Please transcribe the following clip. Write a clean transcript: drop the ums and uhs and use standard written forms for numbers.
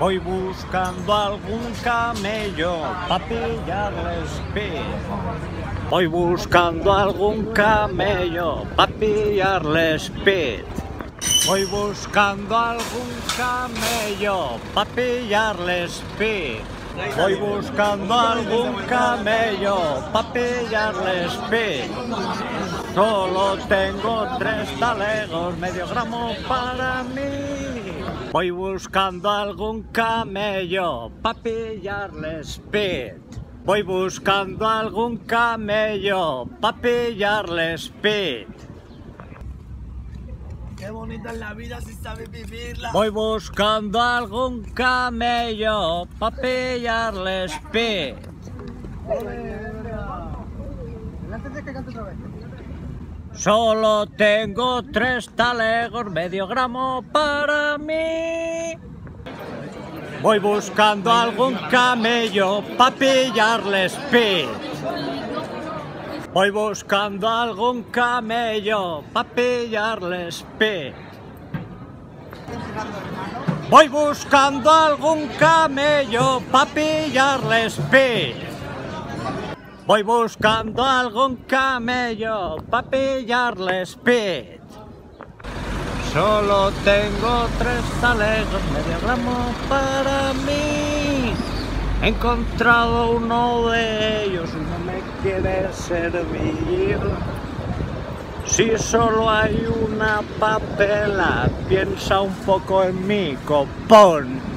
Voy buscando algún camello para pillarle speed. Voy buscando algún camello para pillarle speed. Voy buscando algún camello para pillarle speed. Voy buscando algún camello para pillarle speed. Solo tengo 3 talegos, medio gramo para mí. Voy buscando algún camello para pillarle speed. Voy buscando algún camello para pillarle speed. Qué bonita es la vida si sabes vivirla. Voy buscando algún camello para pillarle speed. Solo tengo 3 talegos, medio gramo para mí. Voy buscando algún camello para pillarle speed. Voy buscando algún camello para pillarle speed. Voy buscando algún camello para pillarle speed. Voy buscando algún camello para pillarle speed. Solo tengo 3 talegos, medio gramo para mí. He encontrado uno de ellos y no me quiere servir. Si solo hay una papela, piensa un poco en mi copón.